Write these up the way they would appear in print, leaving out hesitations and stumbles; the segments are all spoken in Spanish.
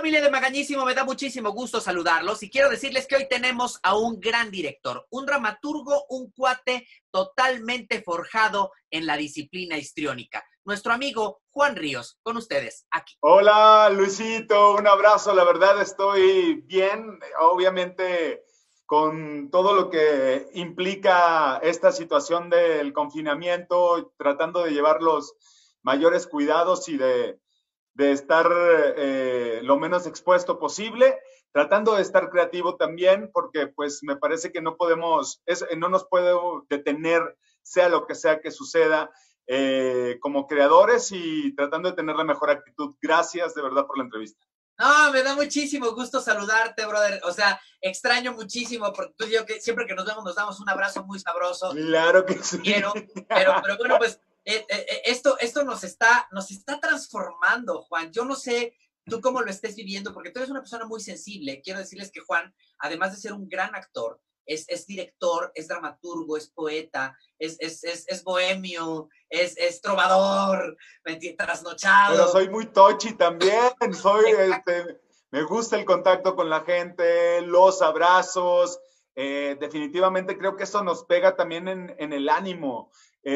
familia de Magañísimo, me da muchísimo gusto saludarlos y quiero decirles que hoy tenemos a un gran director, un dramaturgo, un cuate totalmente forjado en la disciplina histriónica. Nuestro amigo Juan Ríos, con ustedes, aquí. Hola Luisito, un abrazo, la verdad estoy bien, obviamente con todo lo que implica esta situación del confinamiento, tratando de llevar los mayores cuidados y de estar lo menos expuesto posible, tratando de estar creativo también, porque pues me parece que no podemos, no nos puede detener, sea lo que sea que suceda, como creadores y tratando de tener la mejor actitud. Gracias de verdad por la entrevista. No, me da muchísimo gusto saludarte, brother. O sea, extraño muchísimo, porque tú y yo que siempre que nos vemos nos damos un abrazo muy sabroso. Claro que sí. Pero bueno, pues esto nos está transformando, Juan. Yo no sé tú cómo lo estés viviendo, porque tú eres una persona muy sensible. Quiero decirles que Juan, además de ser un gran actor, es director, es dramaturgo, es poeta, es bohemio, es trovador, trasnochado. Pero soy muy touchy también, me gusta el contacto con la gente, los abrazos, definitivamente creo que eso nos pega también en el ánimo.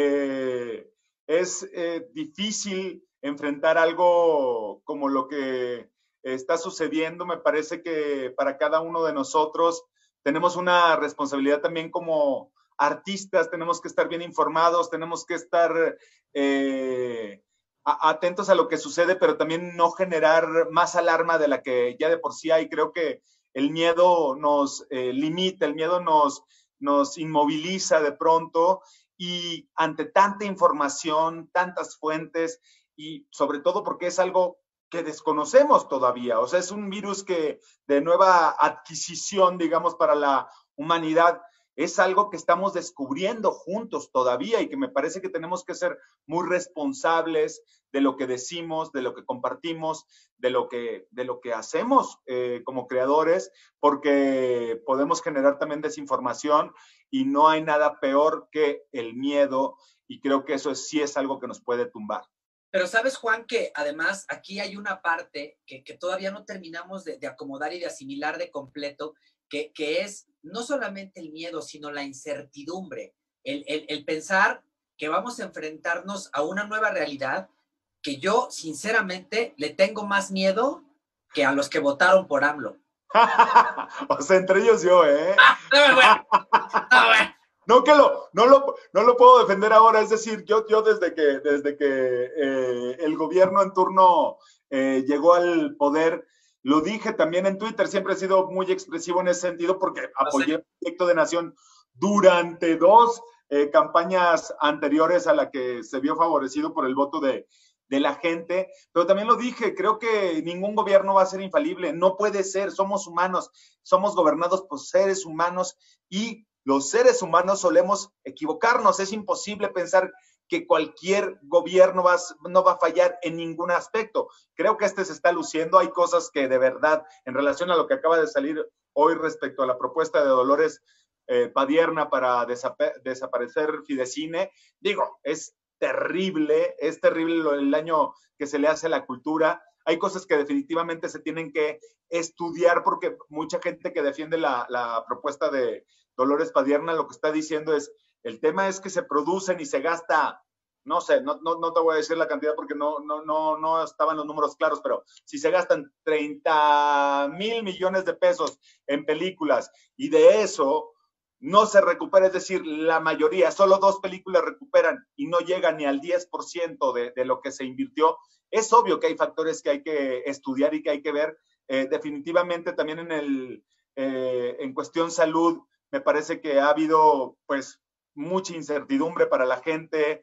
Es difícil enfrentar algo como lo que está sucediendo. Me parece que para cada uno de nosotros tenemos una responsabilidad también como artistas, tenemos que estar bien informados, tenemos que estar atentos a lo que sucede, pero también no generar más alarma de la que ya de por sí hay. Creo que el miedo nos limita, el miedo nos inmoviliza de pronto, y ante tanta información, tantas fuentes, y sobre todo porque es algo que desconocemos todavía, o sea, es un virus que de nueva adquisición, digamos, para la humanidad, es algo que estamos descubriendo juntos todavía y que me parece que tenemos que ser muy responsables de lo que decimos, de lo que compartimos, de lo que hacemos como creadores, porque podemos generar también desinformación y no hay nada peor que el miedo, y creo que eso sí es algo que nos puede tumbar. Pero sabes, Juan, que además aquí hay una parte que todavía no terminamos de acomodar y de asimilar de completo, que es no solamente el miedo, sino la incertidumbre, el pensar que vamos a enfrentarnos a una nueva realidad que yo, sinceramente, le tengo más miedo que a los que votaron por AMLO. O sea, entre ellos yo, ¿eh? Bueno. No lo puedo defender ahora, es decir, yo desde que el gobierno en turno llegó al poder, lo dije también en Twitter, siempre he sido muy expresivo en ese sentido porque apoyé el proyecto de Nación durante dos campañas anteriores a la que se vio favorecido por el voto de la gente, pero también lo dije, creo que ningún gobierno va a ser infalible, no puede ser, somos humanos, somos gobernados por seres humanos y los seres humanos solemos equivocarnos, es imposible pensar que cualquier gobierno no va a fallar en ningún aspecto. Creo que se está luciendo, hay cosas que de verdad, en relación a lo que acaba de salir hoy respecto a la propuesta de Dolores Padierna para desaparecer Fidecine, digo, es terrible el daño que se le hace a la cultura. Hay cosas que definitivamente se tienen que estudiar porque mucha gente que defiende la propuesta de Dolores Padierna lo que está diciendo es, el tema es que se producen y se gasta, no sé, no te voy a decir la cantidad porque no estaban los números claros, pero si se gastan 30,000 millones de pesos en películas y de eso no se recupera, es decir, la mayoría, solo 2 películas recuperan y no llegan ni al 10% de lo que se invirtió, es obvio que hay factores que hay que estudiar y que hay que ver. Definitivamente también en cuestión salud, me parece que ha habido pues mucha incertidumbre para la gente,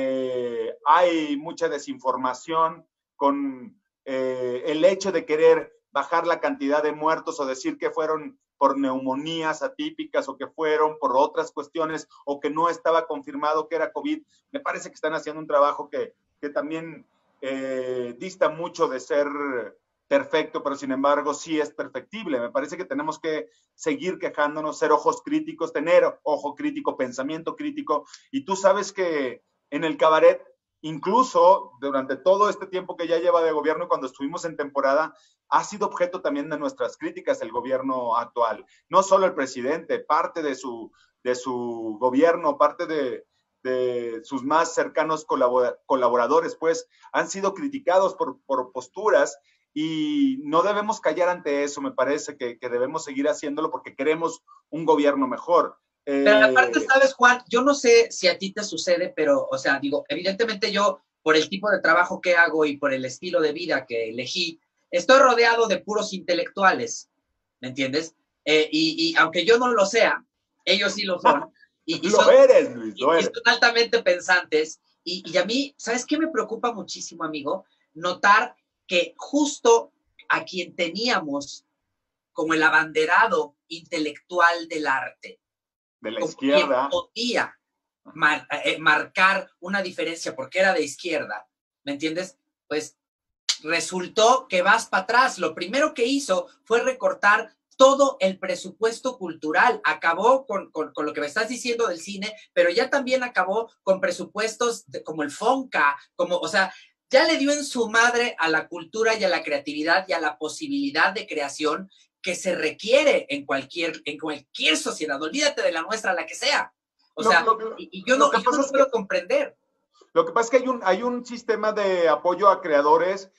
hay mucha desinformación con el hecho de querer bajar la cantidad de muertos o decir que fueron por neumonías atípicas o que fueron por otras cuestiones o que no estaba confirmado que era COVID. Me parece que están haciendo un trabajo que también dista mucho de ser perfecto, pero sin embargo sí es perfectible. Me parece que tenemos que seguir quejándonos, ser ojos críticos, tener ojo crítico, pensamiento crítico, y tú sabes que en el cabaret incluso durante todo este tiempo que ya lleva de gobierno y cuando estuvimos en temporada, ha sido objeto también de nuestras críticas el gobierno actual. No solo el presidente, parte de su gobierno, parte de sus más cercanos colaboradores, pues han sido criticados por posturas y no debemos callar ante eso. Me parece que debemos seguir haciéndolo porque queremos un gobierno mejor. Pero aparte, ¿sabes, Juan? Yo no sé si a ti te sucede, pero, o sea, digo, evidentemente yo, por el tipo de trabajo que hago y por el estilo de vida que elegí, estoy rodeado de puros intelectuales, ¿me entiendes? Y aunque yo no lo sea, ellos sí lo son. Lo eres, Luis, lo eres. Y son altamente pensantes. Y a mí, ¿sabes qué me preocupa muchísimo, amigo? Notar que justo a quien teníamos como el abanderado intelectual del arte, de la izquierda, podía marcar una diferencia porque era de izquierda, ¿me entiendes? Pues resultó que vas para atrás. Lo primero que hizo fue recortar todo el presupuesto cultural. Acabó con lo que me estás diciendo del cine, pero ya también acabó con presupuestos como el FONCA, o sea, ya le dio en su madre a la cultura y a la creatividad y a la posibilidad de creación que se requiere en cualquier sociedad. Olvídate de la nuestra, la que sea. O sea, yo no puedo comprender. Lo que pasa es que hay un sistema de apoyo a creadores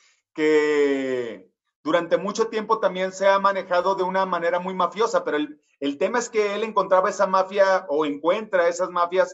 que durante mucho tiempo también se ha manejado de una manera muy mafiosa, pero el tema es que él encontraba esa mafia o encuentra esas mafias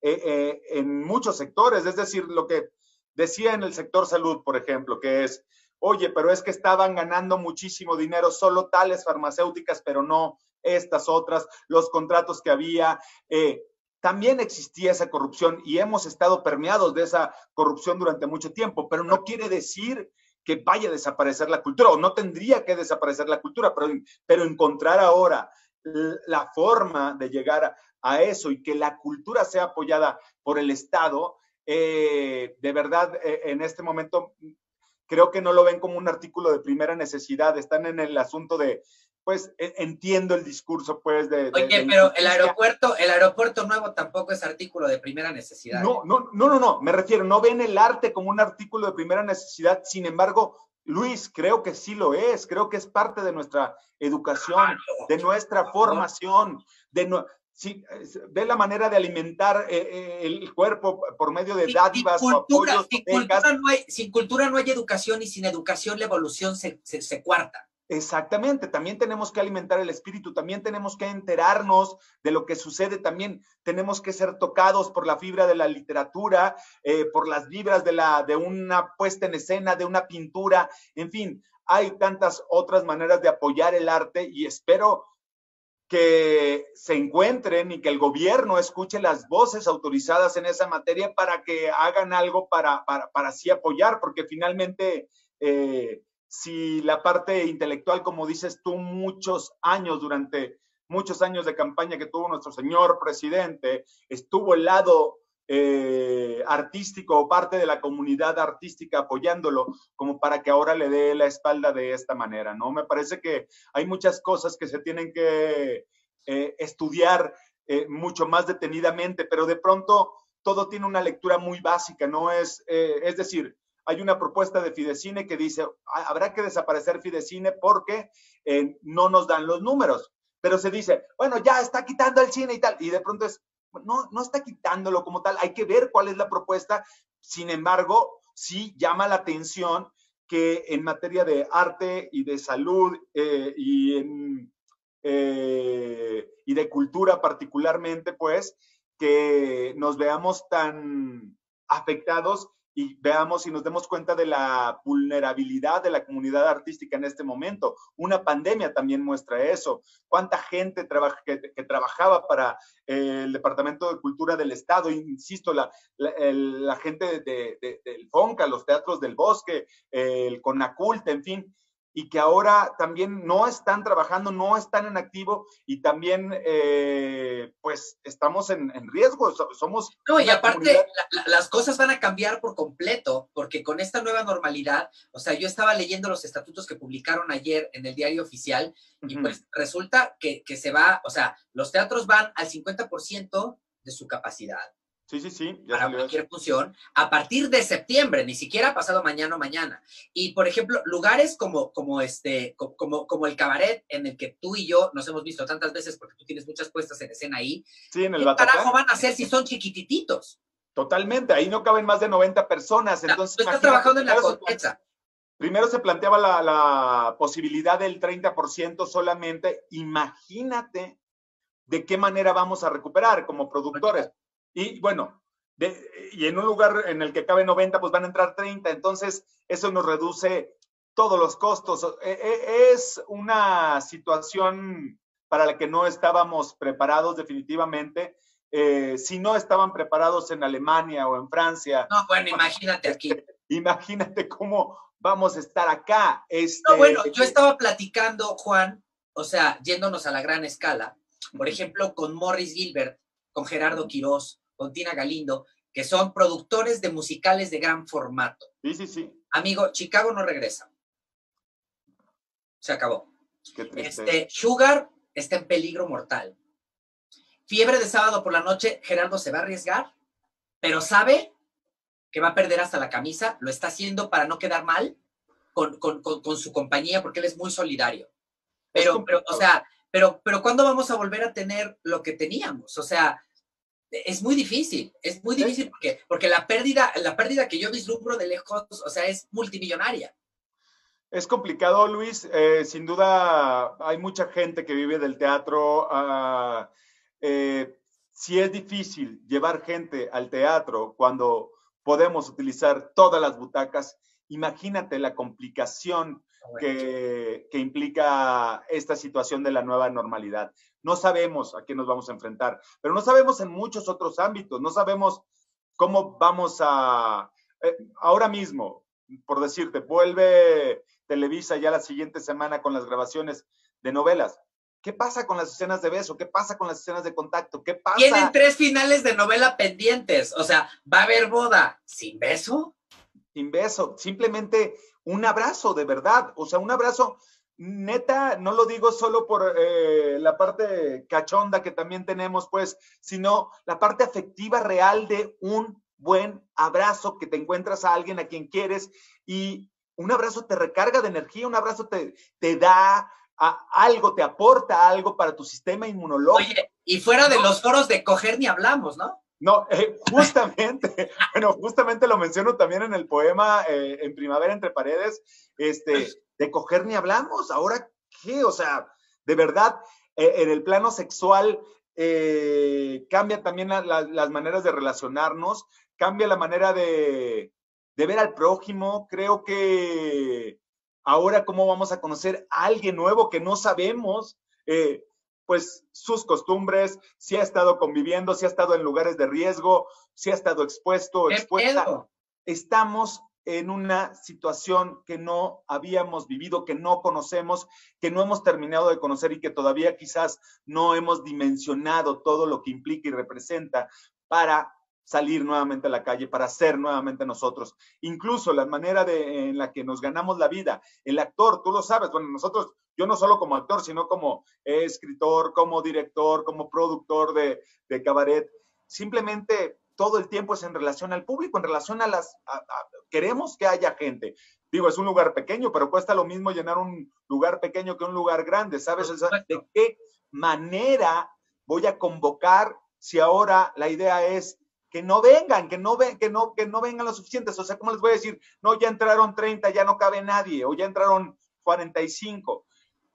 en muchos sectores, es decir, lo que decía en el sector salud, por ejemplo, que es, oye, pero es que estaban ganando muchísimo dinero solo tales farmacéuticas, pero no estas otras, los contratos que había, también existía esa corrupción y hemos estado permeados de esa corrupción durante mucho tiempo, pero no quiere decir que vaya a desaparecer la cultura, o no tendría que desaparecer la cultura, pero encontrar ahora la forma de llegar a eso y que la cultura sea apoyada por el Estado, de verdad, en este momento creo que no lo ven como un artículo de primera necesidad, están en el asunto de, pues entiendo el discurso, pues, Oye, pero el aeropuerto nuevo tampoco es artículo de primera necesidad. No, me refiero, no ven el arte como un artículo de primera necesidad, sin embargo, Luis, creo que sí lo es, creo que es parte de nuestra educación, de nuestra formación, sí, ve la manera de alimentar el cuerpo por medio de dádivas o apoyos. Sin cultura no hay educación y sin educación la evolución se cuarta. Exactamente, también tenemos que alimentar el espíritu, también tenemos que enterarnos de lo que sucede, también tenemos que ser tocados por la fibra de la literatura, por las vibras de una puesta en escena, de una pintura, en fin, hay tantas otras maneras de apoyar el arte y espero que se encuentren y que el gobierno escuche las voces autorizadas en esa materia para que hagan algo para así apoyar, porque finalmente si la parte intelectual, como dices tú, durante muchos años de campaña que tuvo nuestro señor presidente, estuvo el lado artístico o parte de la comunidad artística apoyándolo, como para que ahora le dé la espalda de esta manera, ¿no? Me parece que hay muchas cosas que se tienen que estudiar mucho más detenidamente, pero de pronto todo tiene una lectura muy básica, ¿no? Es decir, hay una propuesta de Fidecine que dice, habrá que desaparecer Fidecine porque no nos dan los números. Pero se dice, bueno, ya está quitando el cine y tal. Y de pronto no está quitándolo como tal. Hay que ver cuál es la propuesta. Sin embargo, sí llama la atención que en materia de arte y de salud y de cultura particularmente, pues, que nos veamos tan afectados y veamos y nos demos cuenta de la vulnerabilidad de la comunidad artística en este momento. Una pandemia también muestra eso. ¿Cuánta gente que trabajaba para el Departamento de Cultura del Estado? Insisto, la gente del FONCA, los teatros del Bosque, el CONACULT, en fin, y que ahora también no están trabajando, no están en activo y también pues estamos en riesgo, somos... No, y aparte las cosas van a cambiar por completo, porque con esta nueva normalidad, o sea, yo estaba leyendo los estatutos que publicaron ayer en el Diario Oficial y pues resulta que se va, o sea, los teatros van al 50% de su capacidad. Sí, sí, sí, ya para salió eso. cualquier función a partir de septiembre, ni siquiera ha pasado mañana o mañana. Y, por ejemplo, lugares como el cabaret en el que tú y yo nos hemos visto tantas veces porque tú tienes muchas puestas en escena ahí, Sí, en el ¿qué carajo Bataclan. van a hacer si son chiquitititos? Totalmente, ahí no caben más de 90 personas. O sea, Entonces, tú estás imagínate, trabajando en la Condesa. primero se planteaba la posibilidad del 30% solamente. Imagínate de qué manera vamos a recuperar como productores. Y bueno, y en un lugar en el que cabe 90, pues van a entrar 30. Entonces, eso nos reduce todos los costos. Es una situación para la que no estábamos preparados definitivamente. Si no estaban preparados en Alemania o en Francia, No, bueno, imagínate aquí. imagínate cómo vamos a estar acá. No, bueno, yo estaba platicando, Juan, o sea, yéndonos a la gran escala, por ejemplo, con Morris Gilbert, con Gerardo Quirós, con Tina Galindo, que son productores de musicales de gran formato. Sí, sí, sí. Amigo, Chicago no regresa. Se acabó. Qué triste. Sugar está en peligro mortal. Fiebre de sábado por la noche, Gerardo se va a arriesgar, pero sabe que va a perder hasta la camisa, lo está haciendo para no quedar mal con su compañía, porque él es muy solidario. Pero o sea, pero ¿cuándo vamos a volver a tener lo que teníamos? O sea, es muy difícil porque la pérdida que yo vislumbro de lejos, o sea, es multimillonaria. Es complicado, Luis. Sin duda, hay mucha gente que vive del teatro. Sí es difícil llevar gente al teatro cuando podemos utilizar todas las butacas. Imagínate la complicación que implica esta situación de la nueva normalidad. No sabemos a qué nos vamos a enfrentar, pero no sabemos en muchos otros ámbitos. No sabemos cómo vamos a... ahora mismo, por decirte, vuelve Televisa ya la siguiente semana con las grabaciones de novelas. ¿Qué pasa con las escenas de beso? ¿Qué pasa con las escenas de contacto? ¿Qué pasa? Tienen 3 finales de novela pendientes. O sea, ¿va a haber boda sin beso? Sin beso. Simplemente un abrazo, de verdad. O sea, un abrazo, neta, no lo digo solo por la parte cachonda que también tenemos, pues, sino la parte afectiva real de un buen abrazo, que te encuentras a alguien a quien quieres y un abrazo te recarga de energía, un abrazo te da algo, te aporta algo para tu sistema inmunológico. Oye, y fuera de los foros de coger ni hablamos, ¿no? No, justamente, bueno, justamente lo menciono también en el poema En Primavera entre Paredes, de coger ni hablamos. Ahora, ¿qué? O sea, de verdad, en el plano sexual cambia también las maneras de relacionarnos, cambia la manera de ver al prójimo. Creo que ahora cómo vamos a conocer a alguien nuevo que no sabemos, pues sus costumbres, si ha estado conviviendo, si ha estado en lugares de riesgo, si ha estado expuesto o expuesta. Estamos en una situación que no habíamos vivido, que no conocemos, que no hemos terminado de conocer y que todavía quizás no hemos dimensionado todo lo que implica y representa para salir nuevamente a la calle, para ser nuevamente nosotros. Incluso la manera en la que nos ganamos la vida. El actor, tú lo sabes, bueno, nosotros, yo no solo como actor, sino como escritor, como director, como productor de cabaret, simplemente todo el tiempo es en relación al público, en relación a queremos que haya gente. Digo, es un lugar pequeño, pero cuesta lo mismo llenar un lugar pequeño que un lugar grande, ¿sabes? ¿De qué manera voy a convocar si ahora la idea es que no vengan, que no vengan los suficientes? O sea, ¿cómo les voy a decir? No, ya entraron 30, ya no cabe nadie, o ya entraron 45.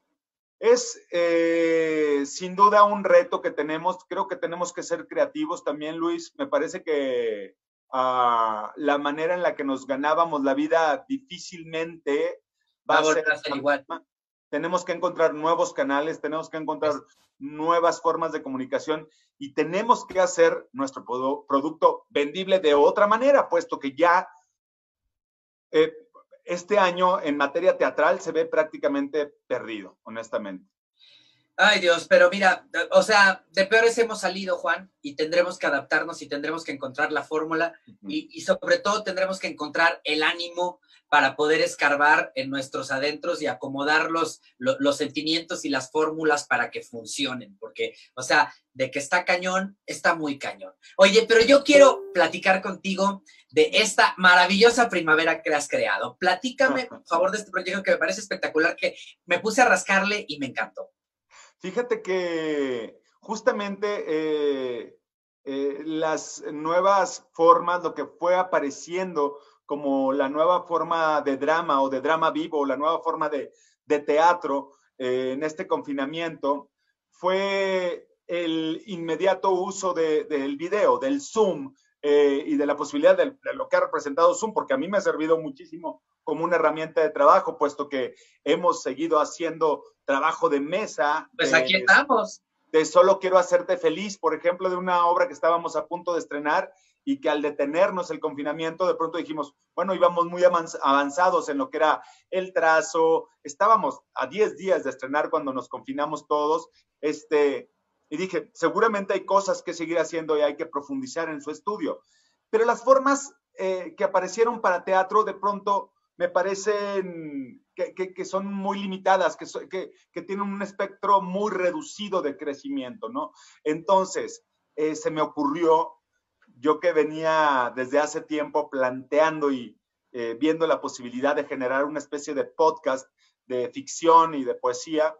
Es sin duda un reto que tenemos. Creo que tenemos que ser creativos también, Luis. Me parece que la manera en la que nos ganábamos la vida difícilmente va a ser igual. Tenemos que encontrar nuevos canales, tenemos que encontrar nuevas formas de comunicación y tenemos que hacer nuestro producto vendible de otra manera, puesto que ya este año en materia teatral se ve prácticamente perdido, honestamente. Ay, Dios, pero mira, o sea, de peores hemos salido, Juan, y tendremos que adaptarnos y tendremos que encontrar la fórmula y sobre todo tendremos que encontrar el ánimo para poder escarbar en nuestros adentros y acomodar los sentimientos y las fórmulas para que funcionen, porque, o sea, de que está cañón, está muy cañón. Oye, pero yo quiero platicar contigo de esta maravillosa primavera que has creado. Platícame, por favor, de este proyecto que me parece espectacular, que me puse a rascarle y me encantó. Fíjate que justamente las nuevas formas, lo que fue apareciendo como la nueva forma de drama o de drama vivo, la nueva forma de teatro en este confinamiento, fue el inmediato uso del video, del Zoom, y de la posibilidad de lo que ha representado Zoom, porque a mí me ha servido muchísimo como una herramienta de trabajo, puesto que hemos seguido haciendo trabajo de mesa, Pues aquí estamos. de Solo quiero hacerte feliz, por ejemplo, de una obra que estábamos a punto de estrenar y que al detenernos el confinamiento, de pronto dijimos, bueno, íbamos muy avanzados en lo que era el trazo, estábamos a 10 días de estrenar cuando nos confinamos todos, y dije, seguramente hay cosas que seguir haciendo y hay que profundizar en su estudio. Pero las formas que aparecieron para teatro de pronto me parecen que son muy limitadas, que tienen un espectro muy reducido de crecimiento, ¿no? Entonces, se me ocurrió, yo que venía desde hace tiempo planteando y viendo la posibilidad de generar una especie de podcast de ficción y de poesía,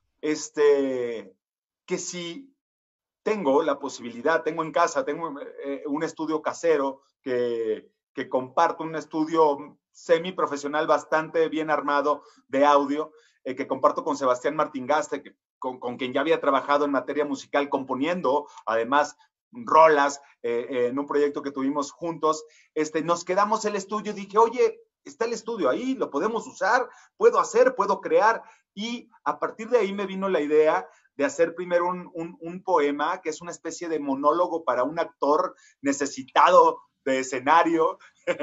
que si tengo la posibilidad, tengo en casa, tengo un estudio casero que comparto, un estudio semiprofesional bastante bien armado de audio, que comparto con Sebastián Martingaste, con quien ya había trabajado en materia musical componiendo, además, rolas en un proyecto que tuvimos juntos. Nos quedamos el estudio y dije, oye, está el estudio ahí, lo podemos usar, puedo hacer, puedo crear. Y a partir de ahí me vino la idea de hacer primero un poema que es una especie de monólogo para un actor necesitado de escenario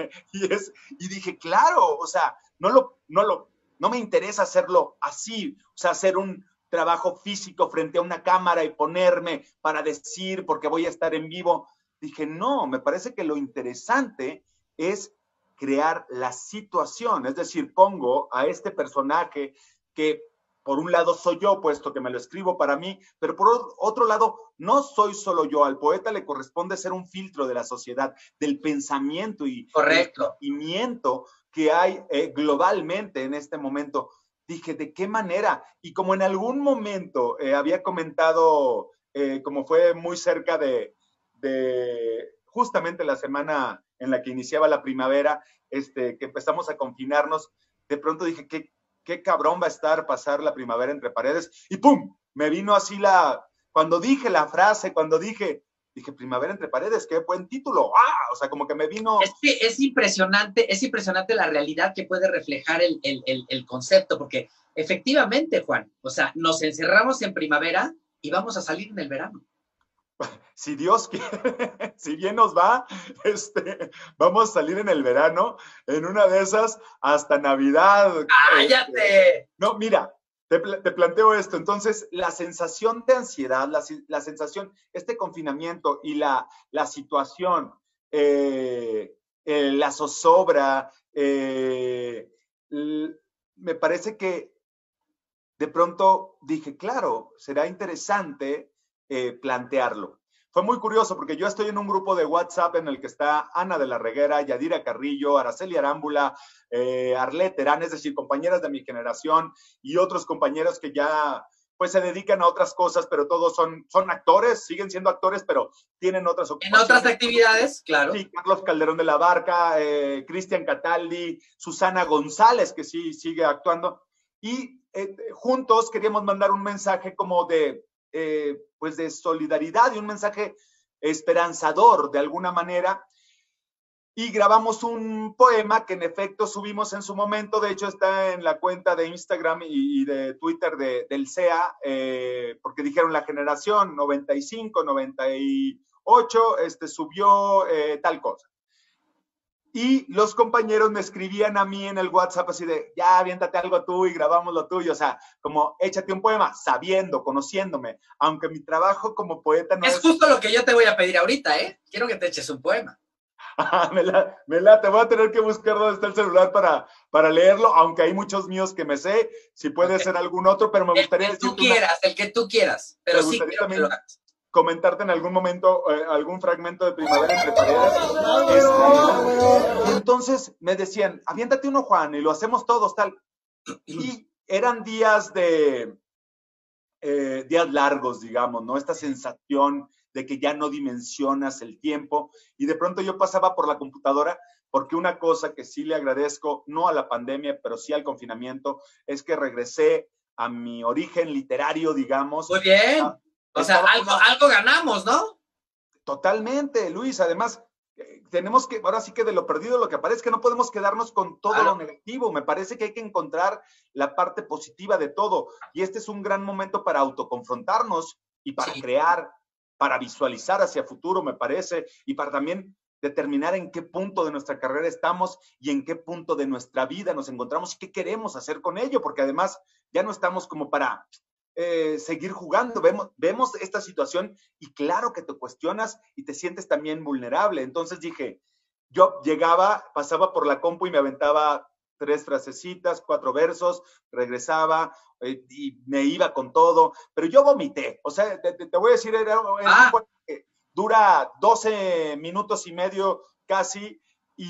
y dije, claro, o sea, no me interesa hacerlo así, o sea, hacer un trabajo físico frente a una cámara y ponerme para decir porque voy a estar en vivo. Dije, no, me parece que lo interesante es crear la situación, es decir, pongo a este personaje que por un lado soy yo, puesto que me lo escribo para mí, pero por otro lado, no soy solo yo. Al poeta le corresponde ser un filtro de la sociedad, del pensamiento y el Correcto. sentimiento que hay globalmente en este momento. Dije, ¿de qué manera? Y como en algún momento había comentado, como fue muy cerca de justamente la semana en la que iniciaba la primavera, que empezamos a confinarnos, de pronto dije, qué cabrón va a estar pasar la primavera entre paredes. Y ¡pum! Me vino así cuando dije la frase, dije primavera entre paredes, qué buen título. ¡Ah! O sea, como que me vino... Es que es impresionante la realidad que puede reflejar el concepto, porque efectivamente, Juan, o sea, nos encerramos en primavera y vamos a salir en el verano. Si Dios quiere, si bien nos va, vamos a salir en el verano, en una de esas, hasta Navidad. ¡Cállate! No, mira, te planteo esto. Entonces, la sensación de ansiedad, la sensación, este confinamiento y la situación, la zozobra, me parece que de pronto dije, claro, será interesante plantearlo. Fue muy curioso porque yo estoy en un grupo de WhatsApp en el que está Ana de la Reguera, Yadira Carrillo, Araceli Arámbula, Arlet Terán, es decir, compañeras de mi generación y otros compañeros que ya pues se dedican a otras cosas, pero todos son actores, siguen siendo actores, pero tienen otras ocupaciones. En otras actividades, claro. Sí, Carlos Calderón de la Barca, Cristian Cataldi, Susana González, que sí sigue actuando. Y juntos queríamos mandar un mensaje como pues de solidaridad y un mensaje esperanzador de alguna manera. Y grabamos un poema que en efecto subimos en su momento, de hecho está en la cuenta de Instagram y de Twitter del CEA, porque dijeron la generación 95, 98, subió tal cosa. Y los compañeros me escribían a mí en el WhatsApp así de, ya, aviéntate algo tú y grabamos lo tuyo. O sea, como, échate un poema, sabiendo, conociéndome. Aunque mi trabajo como poeta no es justo lo que yo te voy a pedir ahorita, ¿eh? Quiero que te eches un poema. Te voy a tener que buscar dónde está el celular para leerlo, aunque hay muchos míos que me sé, si puede ser algún otro, pero me gustaría decirte el que tú quieras, pero sí quiero que lo hagas. Comentarte en algún momento algún fragmento de Primavera entre paredes. Y entonces me decían, aviéntate uno, Juan, y lo hacemos todos, tal. Y eran días días largos, digamos, ¿no? Esta sensación de que ya no dimensionas el tiempo. Y de pronto yo pasaba por la computadora, porque una cosa que sí le agradezco, no a la pandemia, pero sí al confinamiento, es que regresé a mi origen literario, digamos. Muy bien. O sea, algo ganamos, ¿no? Totalmente, Luis. Además, tenemos que, ahora sí que de lo perdido lo que aparece, que no podemos quedarnos con todo lo negativo. Me parece que hay que encontrar la parte positiva de todo. Y este es un gran momento para autoconfrontarnos y para crear, para visualizar hacia futuro, me parece, y para también determinar en qué punto de nuestra carrera estamos y en qué punto de nuestra vida nos encontramos y qué queremos hacer con ello, porque además ya no estamos como para seguir jugando. Vemos esta situación y claro que te cuestionas y te sientes también vulnerable. Entonces dije, yo llegaba, pasaba por la compu y me aventaba 3 frasecitas, 4 versos, regresaba y me iba con todo, pero yo vomité. O sea, te voy a decir, era un que dura 12 minutos y medio casi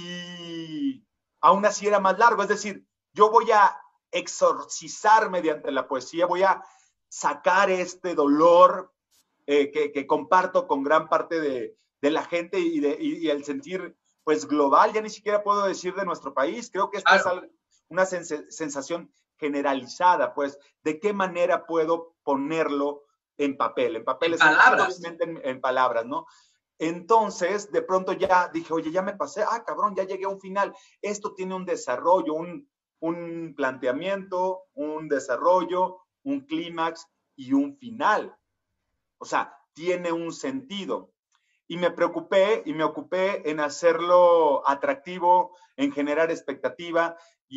y aún así era más largo. Es decir, yo voy a exorcizar mediante la poesía, voy a sacar este dolor que comparto con gran parte de la gente y el sentir pues global, ya ni siquiera puedo decir de nuestro país. Creo que esta es una sensación generalizada, pues, ¿de qué manera puedo ponerlo en papel? En papel es palabras. Obviamente en palabras, ¿no? Entonces, de pronto ya dije, oye, ya me pasé, cabrón, ya llegué a un final. Esto tiene un desarrollo, un planteamiento, un desarrollo, un clímax y un final. O sea, tiene un sentido. Y me preocupé y me ocupé en hacerlo atractivo, en generar expectativa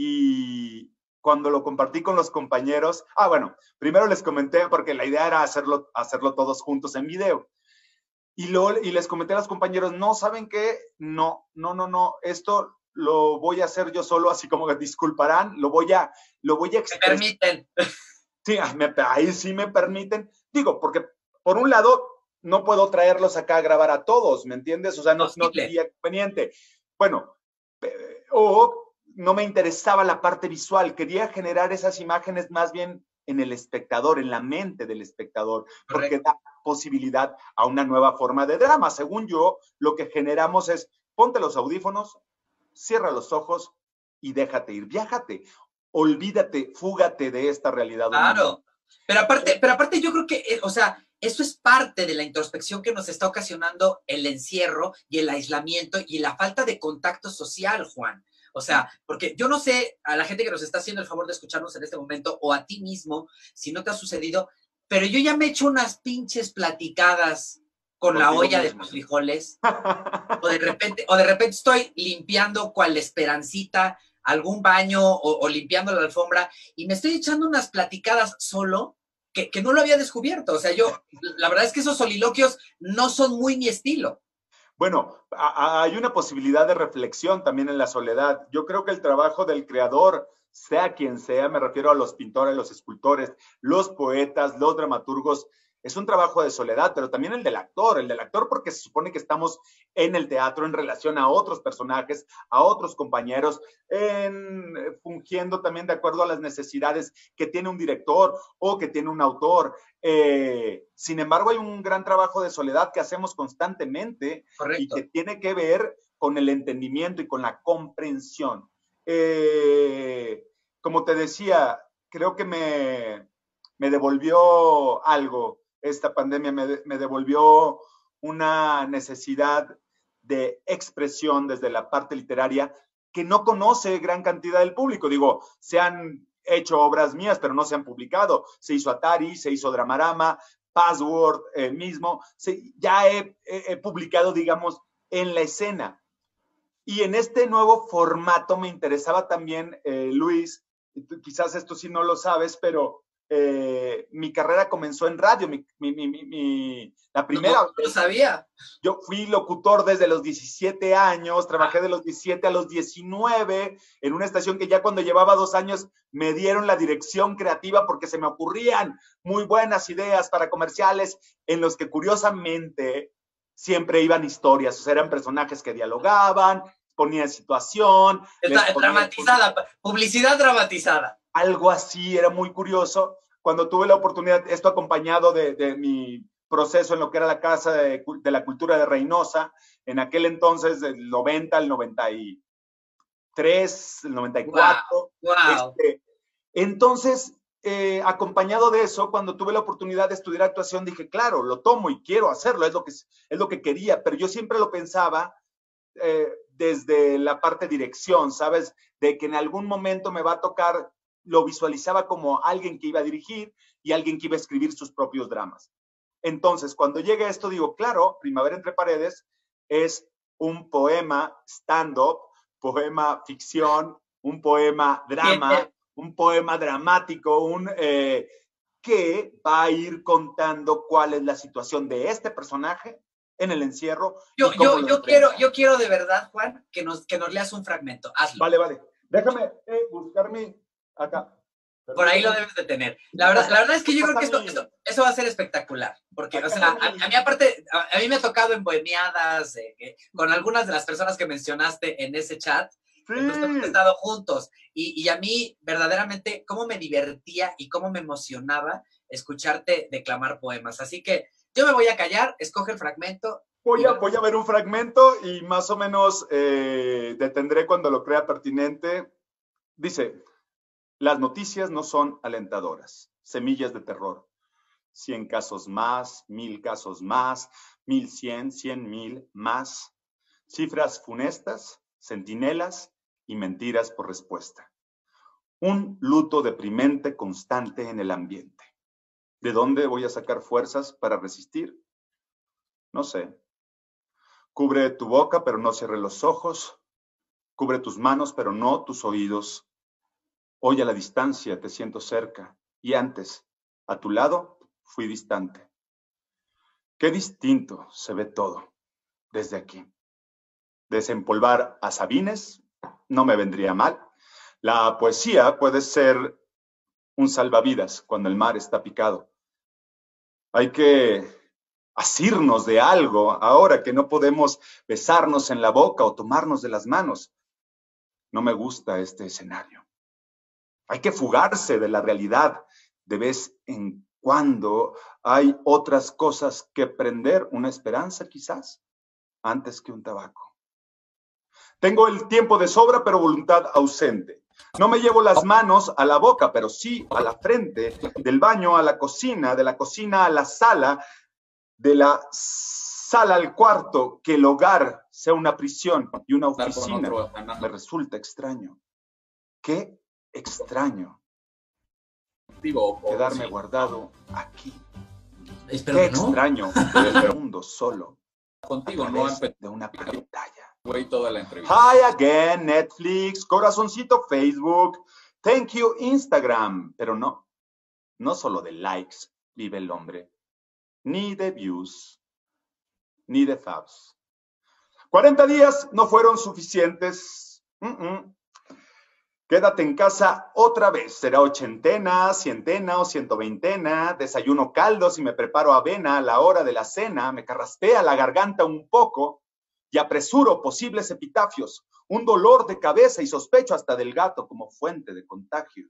y cuando lo compartí con los compañeros, bueno, primero les comenté porque la idea era hacerlo todos juntos en video. Y les comenté a los compañeros, no, ¿saben qué? No, esto lo voy a hacer yo solo, así como que disculparán, lo voy a expresar. Me permiten. Sí, ahí sí me permiten. Digo, porque por un lado, no puedo traerlos acá a grabar a todos, ¿me entiendes? O sea, no sería conveniente. Bueno, o no me interesaba la parte visual, quería generar esas imágenes más bien en el espectador, en la mente del espectador, porque da posibilidad a una nueva forma de drama. Según yo, lo que generamos es, ponte los audífonos, cierra los ojos y déjate ir, viájate, olvídate, fúgate de esta realidad. Claro, pero aparte yo creo que, o sea, eso es parte de la introspección que nos está ocasionando el encierro y el aislamiento y la falta de contacto social, Juan. O sea, porque yo no sé a la gente que nos está haciendo el favor de escucharnos en este momento o a ti mismo, si no te ha sucedido, pero yo ya me he hecho unas pinches platicadas con la olla de los frijoles, o de repente estoy limpiando cual esperancita algún baño o limpiando la alfombra y me estoy echando unas platicadas solo que no lo había descubierto. O sea, la verdad es que esos soliloquios no son muy mi estilo. Bueno, hay una posibilidad de reflexión también en la soledad. Yo creo que el trabajo del creador, sea quien sea, me refiero a los pintores, los escultores, los poetas, los dramaturgos, es un trabajo de soledad, pero también el del actor porque se supone que estamos en el teatro en relación a otros personajes, a otros compañeros, fungiendo también de acuerdo a las necesidades que tiene un director o que tiene un autor. Sin embargo, hay un gran trabajo de soledad que hacemos constantemente. Correcto. Y que tiene que ver con el entendimiento y con la comprensión. Como te decía, creo que me devolvió algo. Esta pandemia me devolvió una necesidad de expresión desde la parte literaria que no conoce gran cantidad del público. Digo, se han hecho obras mías, pero no se han publicado. Se hizo Atari, se hizo Dramarama, Password mismo. Ya he publicado, digamos, en la escena. Y en este nuevo formato me interesaba también, Luis, quizás esto sí no lo sabes, pero mi carrera comenzó en radio. La primera. No lo sabía. Yo fui locutor desde los 17 años, trabajé de los 17 a los 19 en una estación que ya cuando llevaba 2 años me dieron la dirección creativa porque se me ocurrían muy buenas ideas para comerciales en los que curiosamente siempre iban historias, o sea, eran personajes que dialogaban, ponían situación. Dramatizada, publicidad dramatizada. Algo así, era muy curioso. Cuando tuve la oportunidad, esto acompañado de mi proceso en lo que era la Casa de la Cultura de Reynosa, en aquel entonces del 90 al 93, el 94. Wow. Entonces, acompañado de eso, cuando tuve la oportunidad de estudiar actuación, dije, claro, lo tomo y quiero hacerlo, es lo que quería, pero yo siempre lo pensaba desde la parte dirección, ¿sabes? De que en algún momento me va a tocar, lo visualizaba como alguien que iba a dirigir y alguien que iba a escribir sus propios dramas. Entonces, cuando llegue esto, digo, claro, Primavera entre Paredes es un poema stand-up, poema ficción, un poema drama, un poema dramático, que va a ir contando cuál es la situación de este personaje en el encierro. Yo quiero de verdad, Juan, que nos leas un fragmento. Hazlo. Vale. Déjame buscar mi acá. Por ahí lo debes de tener. La verdad es que yo creo que eso va a ser espectacular. Porque, o sea, a mí aparte, a mí me ha tocado en bohemiadas, con algunas de las personas que mencionaste en ese chat. Sí. Entonces hemos estado juntos. Y a mí, verdaderamente, cómo me divertía y cómo me emocionaba escucharte declamar poemas. Así que yo me voy a callar, escoge el fragmento. Voy a ver un fragmento y más o menos detendré cuando lo crea pertinente. Dice, las noticias no son alentadoras, semillas de terror. 100 casos más, 1000 casos más, 1100, 100,000 más. Cifras funestas, centinelas y mentiras por respuesta. Un luto deprimente constante en el ambiente. ¿De dónde voy a sacar fuerzas para resistir? No sé. Cubre tu boca, pero no cierre los ojos. Cubre tus manos, pero no tus oídos. Hoy a la distancia te siento cerca, y antes, a tu lado, fui distante. Qué distinto se ve todo desde aquí. Desempolvar a Sabines no me vendría mal. La poesía puede ser un salvavidas cuando el mar está picado. Hay que asirnos de algo ahora que no podemos besarnos en la boca o tomarnos de las manos. No me gusta este escenario. Hay que fugarse de la realidad de vez en cuando. Hay otras cosas que prender, una esperanza quizás, antes que un tabaco. Tengo el tiempo de sobra, pero voluntad ausente. No me llevo las manos a la boca, pero sí a la frente, del baño a la cocina, de la cocina a la sala, de la sala al cuarto, que el hogar sea una prisión y una oficina. Me resulta extraño. Qué extraño quedarme guardado aquí. Qué extraño ver el mundo solo contigo, no de una pantalla. Güey, toda la entrevista. Hi again, Netflix, corazoncito Facebook, thank you Instagram, pero no solo de likes vive el hombre, ni de views, ni de faps. 40 días no fueron suficientes. Quédate en casa otra vez. Será ochentena, cientena o 120. Desayuno caldos y me preparo avena a la hora de la cena. Me carraspea la garganta un poco y apresuro posibles epitafios. Un dolor de cabeza y sospecho hasta del gato como fuente de contagio.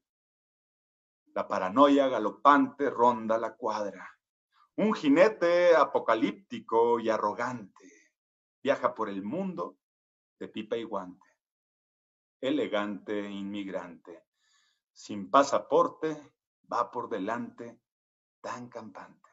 La paranoia galopante ronda la cuadra. Un jinete apocalíptico y arrogante viaja por el mundo de pipa y guante. Elegante inmigrante, sin pasaporte, va por delante, tan campante.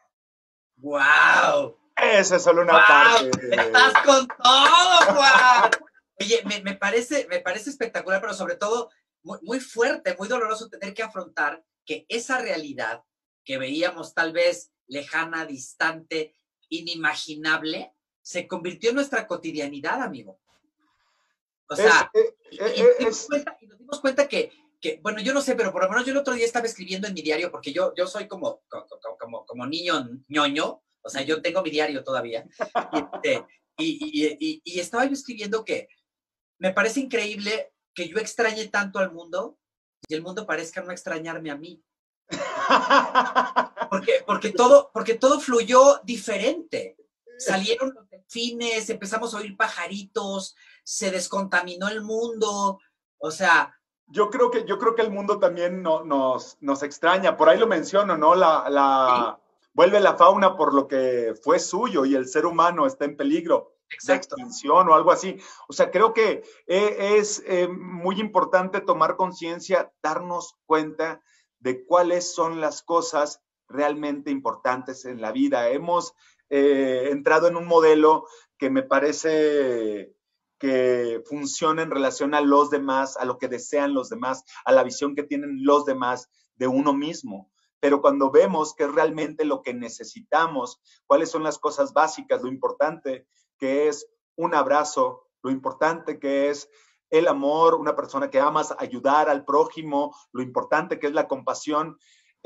¡Wow! Esa es solo una parte. ¡Estás con todo, Juan! Oye, me parece espectacular, pero sobre todo muy, muy fuerte, muy doloroso tener que afrontar que esa realidad que veíamos tal vez lejana, distante, inimaginable, se convirtió en nuestra cotidianidad, amigo. O Es, sea, es, y nos dimos cuenta bueno, yo no sé, pero por lo menos yo el otro día estaba escribiendo en mi diario, porque yo soy como niño ñoño, o sea, yo tengo mi diario todavía, y estaba yo escribiendo que me parece increíble que yo extrañe tanto al mundo y el mundo parezca no extrañarme a mí. Porque todo fluyó diferente. Salieron los delfines, empezamos a oír pajaritos, se descontaminó el mundo, o sea... Yo creo que el mundo también nos extraña, por ahí lo menciono, ¿no? ¿Sí? Vuelve la fauna por lo que fue suyo y el ser humano está en peligro de Exacto. extinción o algo así. O sea, creo que es muy importante tomar conciencia, darnos cuenta de cuáles son las cosas realmente importantes en la vida. Hemos entrado en un modelo que me parece que funciona en relación a los demás, a lo que desean los demás, a la visión que tienen los demás de uno mismo. Pero cuando vemos qué es realmente lo que necesitamos, cuáles son las cosas básicas, lo importante que es un abrazo, lo importante que es el amor, una persona que amas, ayudar al prójimo, lo importante que es la compasión,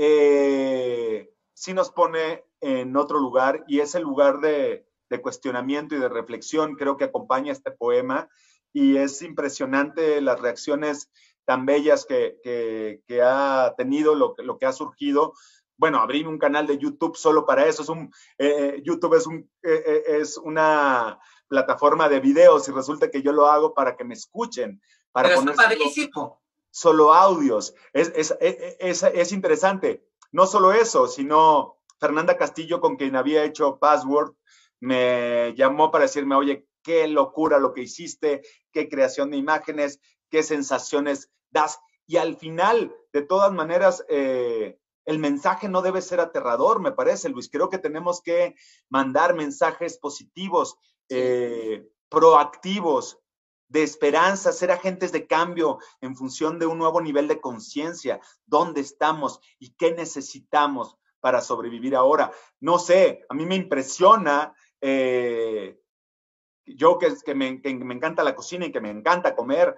sí nos pone en otro lugar y es el lugar de cuestionamiento y de reflexión, creo que acompaña este poema y es impresionante las reacciones tan bellas que ha tenido, lo que ha surgido. Bueno, abrí un canal de YouTube solo para eso. YouTube es una plataforma de videos y resulta que yo lo hago para que me escuchen, para Pero está poner padrísimo. solo audios. Es interesante. No solo eso, sino Fernanda Castillo, con quien había hecho Password, me llamó para decirme, oye, qué locura lo que hiciste, qué creación de imágenes, qué sensaciones das. Y al final, de todas maneras, el mensaje no debe ser aterrador, me parece, Luis. Creo que tenemos que mandar mensajes positivos, proactivos, de esperanza, ser agentes de cambio en función de un nuevo nivel de conciencia, dónde estamos y qué necesitamos para sobrevivir ahora. No sé, a mí me impresiona, yo que me encanta la cocina y que me encanta comer,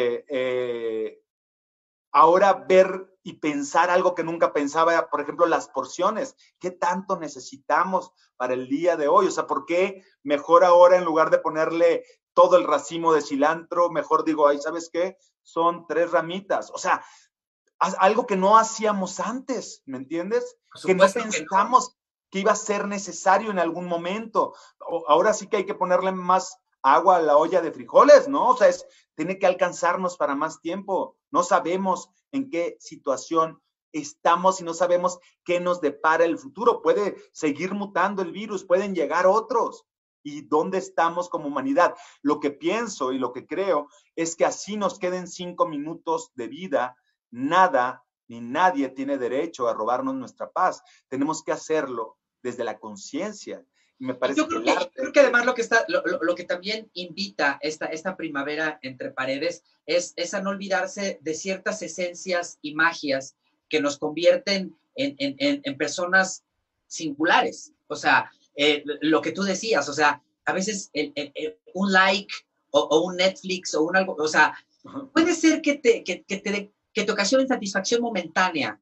ahora ver y pensar algo que nunca pensaba, por ejemplo, las porciones. ¿Qué tanto necesitamos para el día de hoy? O sea, ¿por qué mejor ahora en lugar de ponerle todo el racimo de cilantro, mejor digo, ay, ¿sabes qué? Son 3 ramitas. O sea, algo que no hacíamos antes, ¿me entiendes? Que no pensamos que iba a ser necesario en algún momento. Ahora sí que hay que ponerle más agua a la olla de frijoles, ¿no? O sea, tiene que alcanzarnos para más tiempo. No sabemos en qué situación estamos y no sabemos qué nos depara el futuro. Puede seguir mutando el virus, pueden llegar otros. ¿Y dónde estamos como humanidad? Lo que pienso y lo que creo es que así nos queden 5 minutos de vida, nada ni nadie tiene derecho a robarnos nuestra paz. Tenemos que hacerlo desde la conciencia. Y me parece que el arte... Yo creo que además lo que también invita esta primavera entre paredes es a no olvidarse de ciertas esencias y magias que nos convierten en personas singulares. O sea, lo que tú decías, o sea, a veces un like o un Netflix o un algo, o sea, puede ser que te ocasione satisfacción momentánea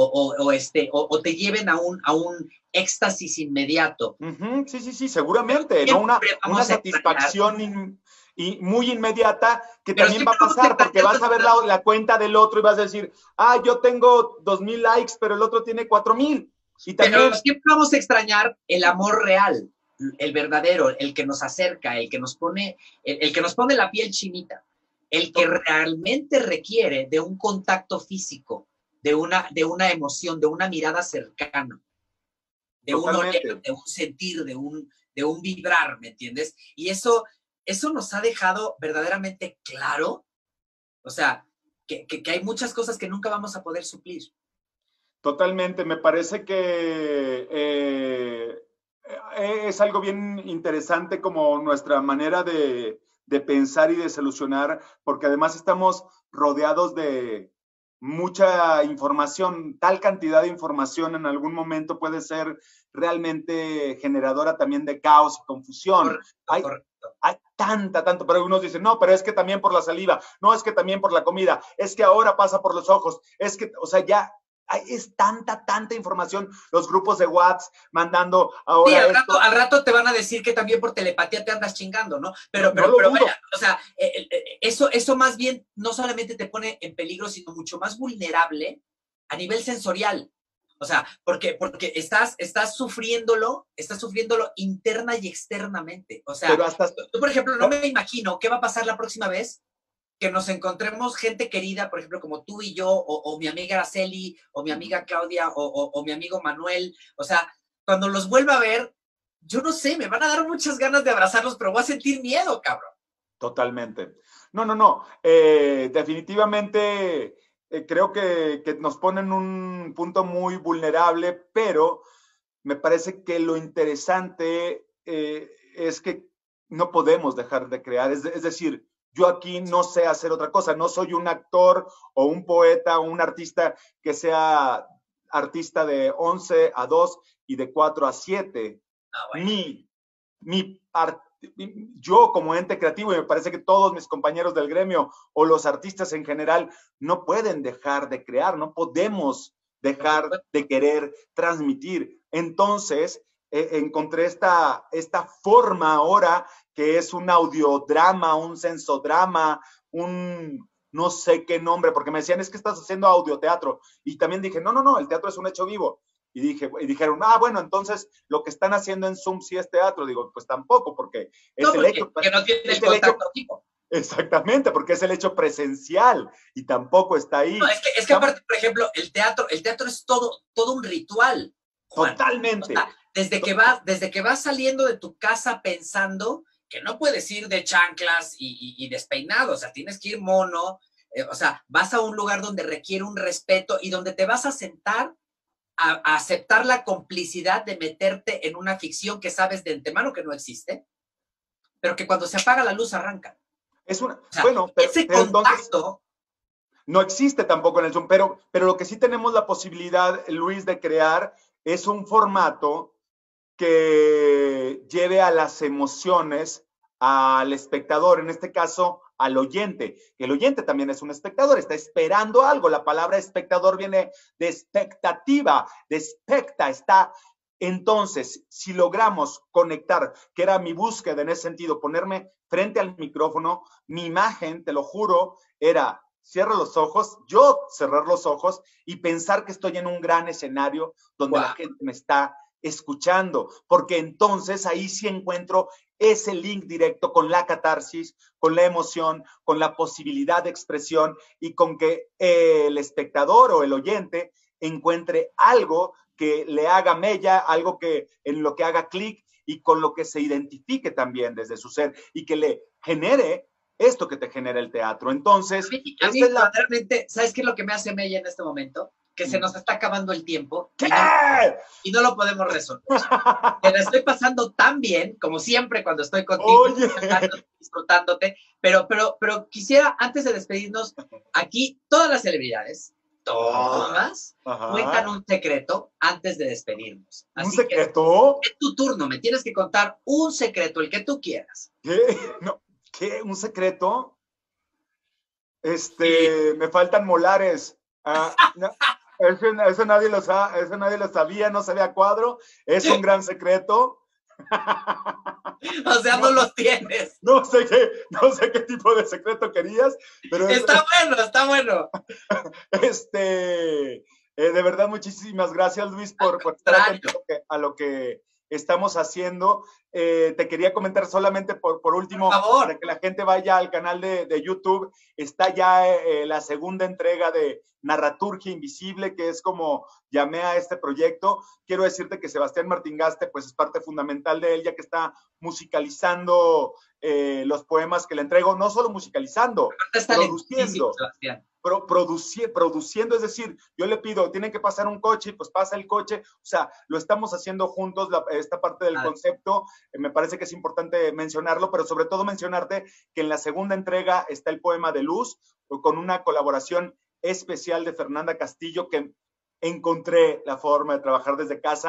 o te lleven a un éxtasis inmediato. Sí, seguramente, ¿no? Una satisfacción y muy inmediata que también va a pasar porque vas a ver la cuenta del otro y vas a decir, yo tengo 2,000 likes, pero el otro tiene 4,000. Y también... Pero siempre vamos a extrañar el amor real, el verdadero, el que nos acerca, el que nos pone la piel chinita, el que realmente requiere de un contacto físico, de una emoción, de una mirada cercana, de un oler, de un sentir, de un vibrar, ¿me entiendes? Y eso nos ha dejado verdaderamente claro, o sea, que hay muchas cosas que nunca vamos a poder suplir. Totalmente, me parece que es algo bien interesante como nuestra manera de pensar y de solucionar, porque además estamos rodeados de mucha información, tal cantidad de información en algún momento puede ser realmente generadora también de caos y confusión. Correcto. Hay tanto, pero algunos dicen, no, pero es que también por la saliva, no, es que también por la comida, es que ahora pasa por los ojos, es que, o sea, ya es tanta información, los grupos de WhatsApp mandando Sí, ahora esto. al rato te van a decir que también por telepatía te andas chingando, ¿no? Pero vaya, o sea, eso más bien no solamente te pone en peligro, sino mucho más vulnerable a nivel sensorial. O sea, porque estás sufriéndolo interna y externamente. O sea, pero hasta... yo, por ejemplo, no me imagino qué va a pasar la próxima vez que nos encontremos gente querida, por ejemplo, como tú y yo, o mi amiga Araceli, o mi amiga Claudia, o mi amigo Manuel. O sea, cuando los vuelva a ver, yo no sé, me van a dar muchas ganas de abrazarlos, pero voy a sentir miedo, cabrón. Totalmente. No. Definitivamente creo que nos ponen un punto muy vulnerable, pero me parece que lo interesante es que no podemos dejar de crear. Es decir, yo aquí no sé hacer otra cosa. No soy un actor o un poeta o un artista que sea artista de 11 a 2 y de 4 a 7. Bueno. Yo como ente creativo, y me parece que todos mis compañeros del gremio o los artistas en general no pueden dejar de crear, no podemos dejar de querer transmitir. Entonces, encontré esta forma ahora que es un audiodrama, un sensodrama, un no sé qué nombre, porque me decían, es que estás haciendo audioteatro. Y también dije, no, el teatro es un hecho vivo. Y dijeron, bueno, entonces lo que están haciendo en Zoom sí es teatro. Digo, pues tampoco, porque es el hecho. Que no tiene el contacto tipo. Exactamente, porque es el hecho presencial y tampoco está ahí. No, es que aparte, por ejemplo, el teatro es todo un ritual, Juan. Totalmente. O sea, desde que vas saliendo de tu casa pensando que no puedes ir de chanclas y despeinado, o sea, tienes que ir mono, o sea, vas a un lugar donde requiere un respeto y donde te vas a sentar a aceptar la complicidad de meterte en una ficción que sabes de antemano que no existe, pero que cuando se apaga la luz arranca. Es una, o sea, bueno, ese contacto entonces, no existe tampoco en el Zoom, pero lo que sí tenemos la posibilidad, Luis, de crear es un formato que lleve a las emociones al espectador, en este caso al oyente. El oyente también es un espectador, está esperando algo. La palabra espectador viene de expectativa, de expecta, está. Entonces, si logramos conectar, que era mi búsqueda en ese sentido, ponerme frente al micrófono, mi imagen, te lo juro, era cierro los ojos, yo cerrar los ojos y pensar que estoy en un gran escenario donde la gente me está escuchando, porque entonces ahí sí encuentro ese link directo con la catarsis, con la emoción, con la posibilidad de expresión y con que el espectador o el oyente encuentre algo que le haga mella, algo que en lo que haga clic y con lo que se identifique también desde su ser y que le genere esto que te genera el teatro. Entonces, a mí verdaderamente, ¿sabes qué es lo que me hace mella en este momento? Que se nos está acabando el tiempo y no lo podemos resolver. Te la estoy pasando tan bien, como siempre cuando estoy contigo, disfrutándote, pero quisiera, antes de despedirnos, aquí todas las celebridades, todas, cuentan un secreto antes de despedirnos. Así ¿un secreto? Es tu turno, me tienes que contar un secreto, el que tú quieras. ¿Qué? No, ¿qué? ¿Un secreto? Me faltan molares. No. Eso nadie lo sabía, no sabía cuadro. Es un gran secreto. O sea, no lo tienes. No sé qué tipo de secreto querías, pero está bueno. De verdad, muchísimas gracias, Luis, por estar atento a lo que estamos haciendo. Te quería comentar solamente por último, para que la gente vaya al canal de YouTube. Está ya la segunda entrega de Narraturgia Invisible, que es como llamé a este proyecto. Quiero decirte que Sebastián Martingaste pues es parte fundamental de él, ya que está musicalizando los poemas que le entrego, no solo musicalizando, produciendo. Produciendo, es decir, yo le pido, tiene que pasar un coche, pues pasa el coche, o sea, lo estamos haciendo juntos, esta parte del concepto, me parece que es importante mencionarlo, pero sobre todo mencionarte que en la segunda entrega está el poema de Luz, con una colaboración especial de Fernanda Castillo, que encontré la forma de trabajar desde casa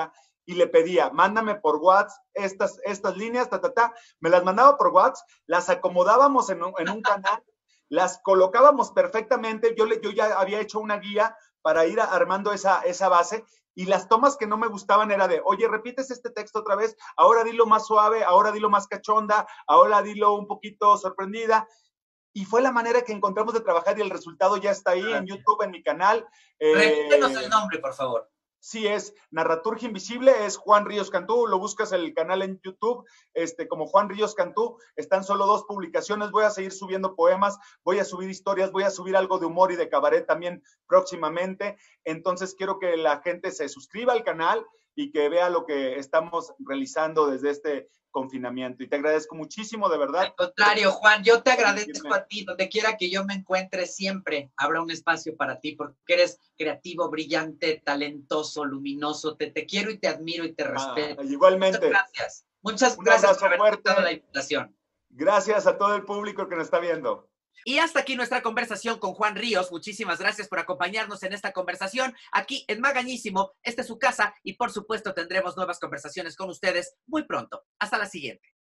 y le pedía, mándame por WhatsApp estas líneas, me las mandaba por WhatsApp, las acomodábamos en un canal, las colocábamos perfectamente, yo ya había hecho una guía para ir armando esa base, y las tomas que no me gustaban era de, oye, repites este texto otra vez, ahora dilo más suave, ahora dilo más cachonda, ahora dilo un poquito sorprendida. Y fue la manera que encontramos de trabajar y el resultado ya está ahí en YouTube, en mi canal. Repítenos el nombre, por favor. Sí, es Narraturgia Invisible, es Juan Ríos Cantú, lo buscas el canal en YouTube, como Juan Ríos Cantú, están solo 2 publicaciones, voy a seguir subiendo poemas, voy a subir historias, voy a subir algo de humor y de cabaret también próximamente, entonces quiero que la gente se suscriba al canal y que vea lo que estamos realizando desde este confinamiento. Y te agradezco muchísimo, de verdad. Al contrario, Juan, yo te agradezco a ti. Donde quiera que yo me encuentre, siempre habrá un espacio para ti, porque eres creativo, brillante, talentoso, luminoso. Te quiero y te admiro y te respeto. Igualmente. Muchas gracias. Muchas gracias por haber aceptado la invitación. Gracias a todo el público que nos está viendo. Y hasta aquí nuestra conversación con Juan Ríos. Muchísimas gracias por acompañarnos en esta conversación aquí en Magañísimo. Esta es su casa y por supuesto tendremos nuevas conversaciones con ustedes muy pronto. Hasta la siguiente.